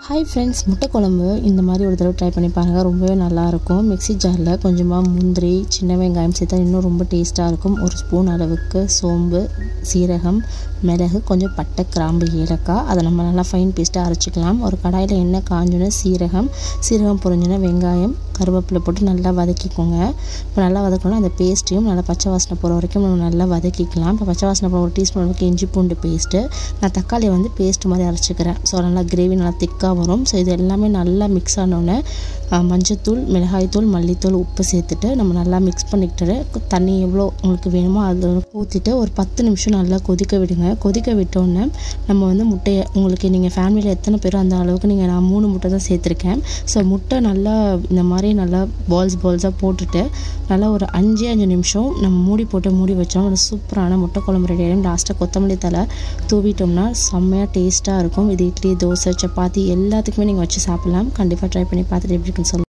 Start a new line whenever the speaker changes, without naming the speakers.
Hi friends, முட்டை குழம்பு இந்த மாதிரி ஒரு தடவை ட்ரை பண்ணி பாருங்கள். ரொம்பவே நல்லாயிருக்கும். மிக்ஸி ஜாரில் கொஞ்சமாக முந்திரி, சின்ன வெங்காயம் சேர்த்தா இன்னும் ரொம்ப டேஸ்ட்டாக இருக்கும். ஒரு ஸ்பூன் அளவுக்கு சோம்பு, சீரகம், மிளகு, கொஞ்சம் பட்டை, கிராம்பு, ஏலக்காய், அதை நம்ம நல்லா ஃபைன் பேஸ்ட்டாக அரைச்சிக்கலாம். ஒரு கடாயில் எண்ணெய் காஞ்சோன்னே சீரகம் பொரிஞ்சோன்னே வெங்காயம், கருவேப்பிலை போட்டு நல்லா வதக்கிக்கோங்க. இப்போ நல்லா வதக்கணும். அந்த பேஸ்ட்டையும் நல்லா பச்சை வாசனை போகிற வரைக்கும் நம்ம நல்லா வதக்கிக்கலாம். இப்போ பச்சை வாசனை போகிற ஒரு டீஸ்பூன் அளவுக்கு இஞ்சி பூண்டு பேஸ்ட்டு, நான் தக்காளியை பேஸ்ட் மாதிரி அரைச்சிக்கிறேன். ஸோ நல்லா கிரேவி நல்லா திக்காக வரும். ஸோ இது எல்லாமே நல்லா மிக்ஸ் ஆனோடனே மஞ்சத்தூள், மிளகாய்த்தூள், மல்லித்தூள், உப்பு சேர்த்துட்டு நம்ம நல்லா மிக்ஸ் பண்ணிக்கிட்டு தண்ணி எவ்வளோ உங்களுக்கு வேணுமோ அதை ஊற்றிட்டு ஒரு 10 நிமிஷம் நல்லா கொதிக்க விடுங்க. கொதிக்க விட்டோன்னே நம்ம முட்டையை, உங்களுக்கு நீங்கள் ஃபேமிலியில் எத்தனை பேரோ அந்த அளவுக்கு நான் 3 முட்டை தான் சேர்த்துருக்கேன். ஸோ முட்டை நல்லா இந்த மாதிரி நல்லா பால்ஸாக போட்டுட்டு நல்லா ஒரு 5 நிமிஷம் நம்ம மூடி வச்சோம். ஒரு சூப்பரான முட்டை குழம்பு ரெடி ஆகிடும். லாஸ்ட்டாக கொத்தமல்லி தலை தூவிட்டோம்னா செம்மையாக டேஸ்ட்டாக இருக்கும். இது இட்லி, தோசை, சப்பாத்தி எல்லாத்துக்குமே நீங்கள் வச்சு சாப்பிட்லாம். கண்டிப்பாக ட்ரை பண்ணி பார்த்துட்டு எப்படி இருக்குன்னு சொல்லுங்கள்.